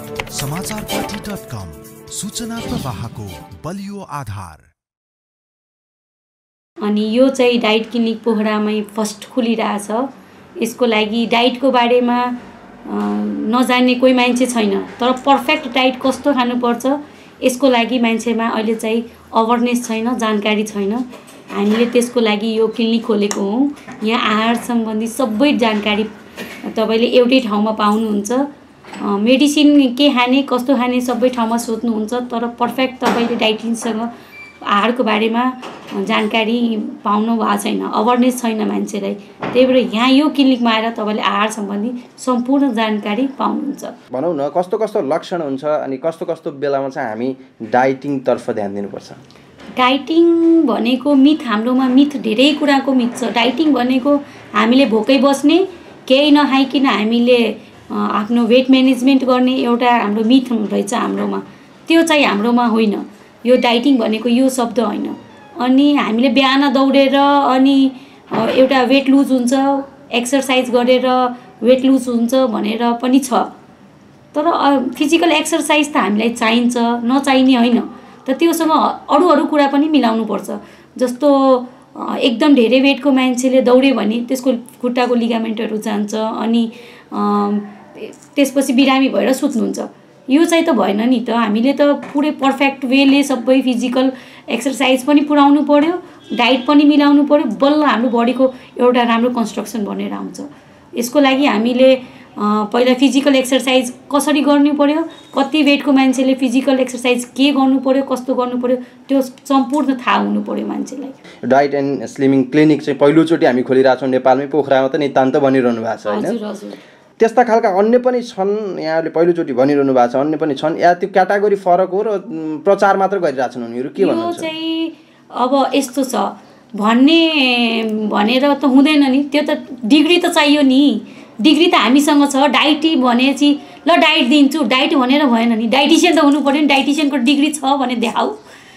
समाचारपाटी.com सूचना प्रवाहको बलियो आधार। अनि यो चाहिँ डाइट क्लिनिक पोखरामै फर्स्ट खुलिरहेछ। यसको लागि डाइटको बारेमा नजान्ने कोही मान्छे छैन, तर पर्फेक्ट डाइट कस्तो खानुपर्छ यसको लागि मान्छेमा अहिले चाहिँ अवेरनेस छैन, जानकारी छैन। हामीले त्यसको लागि यो क्लिनिक खोलेको हौँ। यहाँ आहार सम्बन्धी सबै जानकारी तपाईले एउटै ठाउँमा पाउनुहुन्छ। मेडिसिन के खाने कसतो खाने सबै ठाउँमा सोध्नुहुन्छ, तर पर्फेक्ट तपाईले डाइटिसियनसँग आहारको बारेमा जानकारी पाउनु भएको छैन, अवेरनेस छैन मान्छेलाई। त्यही भएर यहाँ यो क्लिनिकमा आएर तपाईले आहार सम्बन्धी सम्पूर्ण जानकारी पाउनुहुन्छ। भनौँ न कस्तो कस्तो लक्षण हुन्छ अनि कस्तो कस्तो बेलामा चाहिँ हामी डाइटिङ तर्फ ध्यान दिनुपर्छ? डाइटिङ भनेको मिथ, हाम्रोमा मिथ धेरै कुराको मिथ छ। डाइटिङ भनेको हामीले भोकै बस्ने, केही नखाइकन हामीले आफ्नो वेट म्यानेजमेन्ट गर्ने एउटा हाम्रो मिथ रहेछ हाम्रोमा। त्यो चाहिँ हाम्रोमा होइन। यो डाइटिङ भनेको यो शब्द होइन। अनि हामीले बिहान दौडेर अनि एउटा वेट लुज हुन्छ, एक्सर्साइज गरेर वेट लुज हुन्छ भनेर पनि छ। तर फिजिकल एक्सर्साइज त हामीलाई चाहिन्छ, नचाहिने होइन। त त्योसँग अरू कुरा पनि मिलाउनु पर्छ। जस्तो एकदम धेरै वेटको मान्छेले दौड्यो भने त्यसको खुट्टाको लिगामेन्टहरू जान्छ अनि त्यसपछि बिरामी भएर सुत्नुहुन्छ। यो चाहिँ त भएन नि त। हामीले त पुरै पर्फेक्ट वेले सबै फिजिकल एक्सर्साइज पनि पुऱ्याउनु पर्यो, डाइट पनि मिलाउनु पर्यो, बल्ल हाम्रो बडीको एउटा राम्रो कन्स्ट्रक्सन बनेर आउँछ। यसको लागि हामीले पहिला फिजिकल एक्सर्साइज कसरी गर्नु पर्यो, कति वेटको मान्छेले फिजिकल एक्सर्साइज के गर्नु पर्यो, कस्तो गर्नु पर्यो, त्यो सम्पूर्ण थाहा हुनु पर्यो मान्छेलाई। डाइट एन्ड स्लिमिङ क्लिनिक चाहिँ पहिलोचोटि हामी खोलिरहेछौँ नेपालमै, पोखरामा त नितान्त बनिरहनु भएको छ होइन? त्यस्ता खालका अन्य पनि छन्, यहाँले पहिलोचोटि भनिरहनु भएको छ, अन्य पनि छन् या त्यो क्याटेगोरी फरक हो र प्रचार मात्र गरिरहेछन् उनीहरू? के भन्नुहुन्छ? यो चाहिँ अब यस्तो छ भनेर त हुँदैन नि। त्यो त डिग्री त चाहियो नि। डिग्री त हामीसँग छ। डाइटी भनेपछि ल डाइट दिन्छु, डाइट भनेर भएन नि। डाइटिसियन त हुनु पर्यो नि। डाइटिसियनको डिग्री छ भने देखाऊ,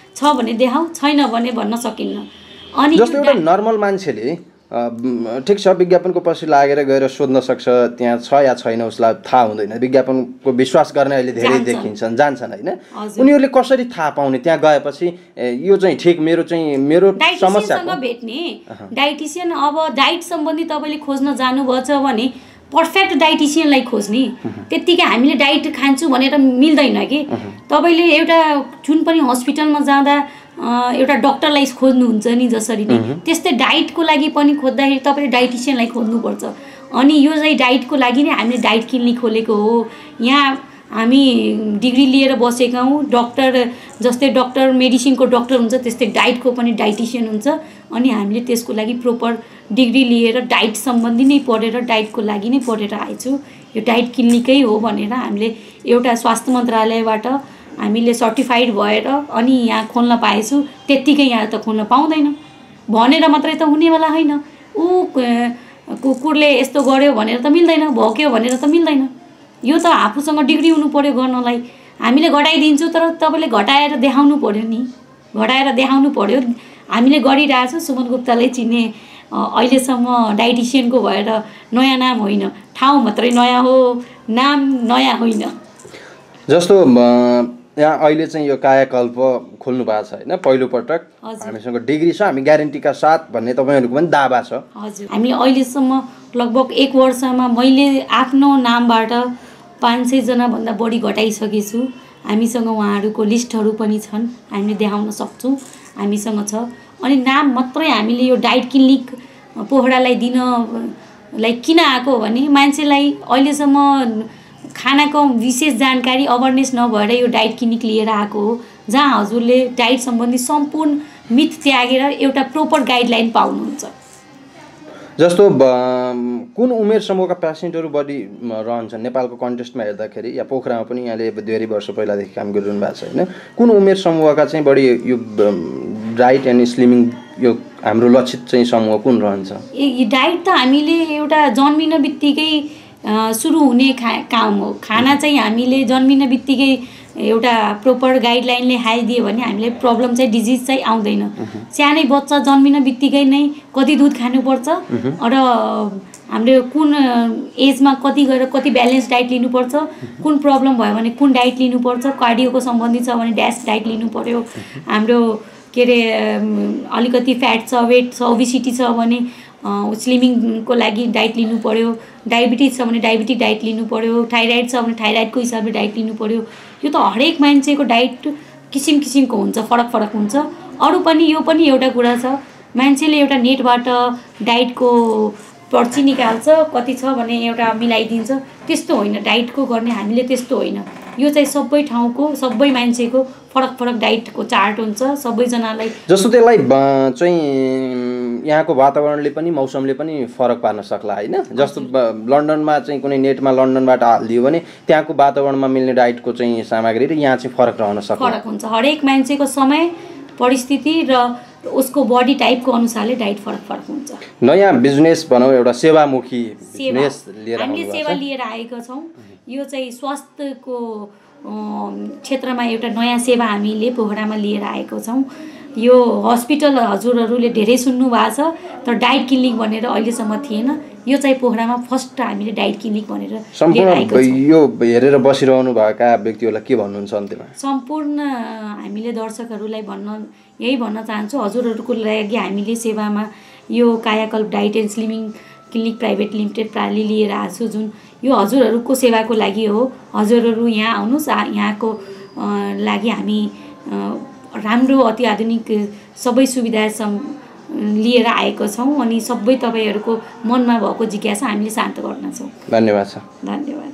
छैन भने भन्न सकिन्न। अनि जस्तो एउटा नर्मल मान्छेले ठिक छ विज्ञापनको पछि लागेर गएर सोध्न सक्छ, त्यहाँ छ या छैन उसलाई थाहा हुँदैन। विज्ञापनको विश्वास गर्ने अहिले धेरै देखिन्छन्, जान्छन् होइन? उनीहरूले कसरी थाहा पाउने त्यहाँ गएपछि यो चाहिँ ठिक मेरो समस्यासँग भेट्ने डाइटिसियन? अब डाइट सम्बन्धी तपाईँले खोज्न जानुभएछ भने पर्फेक्ट डाइटिसियनलाई खोज्ने। त्यत्तिकै हामीले डाइट खान्छु भनेर मिल्दैन कि। तपाईँले एउटा जुन पनि हस्पिटलमा जाँदा एउटा डक्टरलाई खोज्नुहुन्छ नि जसरी नै, त्यस्तै डाइटको लागि पनि खोज्दाखेरि तपाईँले डाइटिसियनलाई खोज्नुपर्छ। अनि यो चाहिँ डाइटको लागि नै हामीले डाइट क्लिनिक खोलेको हो। यहाँ हामी डिग्री लिएर बसेका हौँ। डक्टर जस्तै डक्टर मेडिसिनको डक्टर हुन्छ त्यस्तै डाइटको पनि डाइटिसियन हुन्छ। अनि हामीले त्यसको लागि प्रोपर डिग्री लिएर डाइट सम्बन्धी नै पढेर डाइटको लागि नै पढेर आएछु। यो डाइट क्लिनिकै हो भनेर हामीले एउटा स्वास्थ्य मन्त्रालयबाट हामीले सर्टिफाइड भएर अनि यहाँ खोल्न पाएछु। त्यत्तिकै यहाँ त खोल्न पाउँदैन, भनेर मात्रै त हुनेवाला होइन। कुकुरले यस्तो गर्यो भनेर त मिल्दैन, भोक्यो भनेर त मिल्दैन। यो त आफूसँग डिग्री हुनु पर्यो गर्नलाई। हामीले घटाइदिन्छु, तर तपाईँले घटाएर देखाउनु पर्यो नि। घटाएर देखाउनु पर्यो। हामीले गरिरहेछौँ। सुमन गुप्तालाई चिन्ने अहिलेसम्म डाइटिसियनको भएर नयाँ नाम होइन, ठाउँ मात्रै नयाँ हो, नाम नयाँ होइन। जस्तो यहाँ अहिले चाहिँ यो कायाकल्प खोल्नु भएको छ होइन? पहिलोपटक हामीसँग डिग्री छ, हामी ग्यारेन्टीका साथ भन्ने तपाईँहरूको पनि दावा छ। हजुर, हामीले अहिलेसम्म लगभग 1 वर्षमा मैले आफ्नो नामबाट 500 जनाभन्दा बढी घटाइसकेको छु। हामीसँग उहाँहरूको लिस्टहरू पनि छन्, हामीले देखाउन सक्छौँ। हामीसँग छ। अनि नाम मात्रै हामीले यो डाइट क्लिनिक पोखरालाई दिनलाई किन आएको भने मान्छेलाई अहिलेसम्म खानाको विशेष जानकारी अवेरनेस नभएर यो डाइट क्लिनिक लिएर आएको हो, जहाँ हजुरले डाइट सम्बन्धी सम्पूर्ण मिथ त्यागेर एउटा प्रोपर गाइडलाइन पाउनुहुन्छ। जस्तो कुन उमेर समूहका पेसेन्टहरू बढी रहन्छन् नेपालको कन्टेस्टमा हेर्दाखेरि, या पोखरामा पनि यहाँले धेरै वर्ष पहिलादेखि काम गरिरहनु भएको छ होइन? कुन उमेर समूहका चाहिँ बढी यो डाइट एन्ड स्लिमिङ यो हाम्रो लक्षित चाहिँ समूह कुन रहन्छ? डाइट त हामीले एउटा जन्मिन बित्तिकै सुरु हुने काम हो। खाना चाहिँ हामीले जन्मिन बित्तिकै एउटा प्रोपर गाइडलाइनले खाइदियो भने हामीलाई प्रब्लम चाहिँ डिजिज चाहिँ आउँदैन। सानै बच्चा जन्मिन बित्तिकै नै कति दुध खानुपर्छ र हामीले कुन एजमा कति गरेर कति ब्यालेन्स डाइट लिनुपर्छ, कुन प्रब्लम भयो भने कुन डाइट लिनुपर्छ, कार्डियोको सम्बन्धित छ भने ड्यास डाइट लिनु पर्यो, हाम्रो के अरे अलिकति फ्याट छ, वेट छ, ओबिसिटी छ भने स्लिमिङको लागि डाइट लिनु पर्यो, डायबिटिज छ भने डायबिटिक डाइट लिनु पर्यो, थाइराइड छ भने थाइराइडको हिसाबले डाइट लिनु पर्यो। यो त हरेक मान्छेको डाइट किसिम किसिमको हुन्छ, फरक फरक हुन्छ। अरू पनि यो पनि एउटा कुरा छ, मान्छेले एउटा नेटबाट डाइटको पर्ची निकाल्छ, कति छ भने एउटा मिलाइदिन्छ, त्यस्तो होइन। डाइटको गर्ने हामीले त्यस्तो होइन। यो चाहिँ सबै ठाउँको सबै मान्छेको फरक फरक डाइटको चार्ट हुन्छ सबैजनालाई। जस्तो त्यसलाई चाहिँ यहाँको वातावरणले पनि मौसमले पनि फरक पार्न सक्ला होइन। जस्तो लन्डनमा चाहिँ कुनै नेटमा लन्डनबाट हालिदियो भने त्यहाँको वातावरणमा मिल्ने डाइटको चाहिँ सामग्री र यहाँ चाहिँ फरक रहन सक्छ। फरक हुन्छ, हरेक मान्छेको समय परिस्थिति र उसको बडी टाइपको अनुसारले डाइट फरक फरक हुन्छ। नयाँ बिजनेस भनौँ, एउटा सेवामुखी बिजनेस लिएर हामीले सेवा लिएर आएका छौँ। यो चाहिँ स्वास्थ्यको क्षेत्रमा एउटा नयाँ सेवा हामीले पोखरामा लिएर आएको छौँ। यो हस्पिटल हजुरहरूले धेरै सुन्नु भएको छ, तर डाइट क्लिनिक भनेर अहिलेसम्म थिएन। यो चाहिँ पोखरामा फर्स्ट हामीले डाइट क्लिनिक भनेर लिएर आएको छौँ। यो हेरेर बसिरहनु भएका व्यक्तिहरूलाई के भन्नुहुन्छ अन्त्यमा? सम्पूर्ण हामीले दर्शकहरूलाई यही भन्न चाहन्छु, हजुरहरूको लागि हामीले सेवामा यो Kayakalp diet and slimming clinic private limited प्राली लिएर आएको छु, जुन यो हजुरहरूको सेवाको लागि हो। हजुरहरू यहाँ आउनुहोस्, यहाँको लागि हामी राम्रो अत्याधुनिक सबै सुविधा लिएर आएको छौँ अनि सबै तपाईँहरूको मनमा भएको जिज्ञासा हामीले शान्त गर्नेछौँ। धन्यवाद छ। धन्यवाद।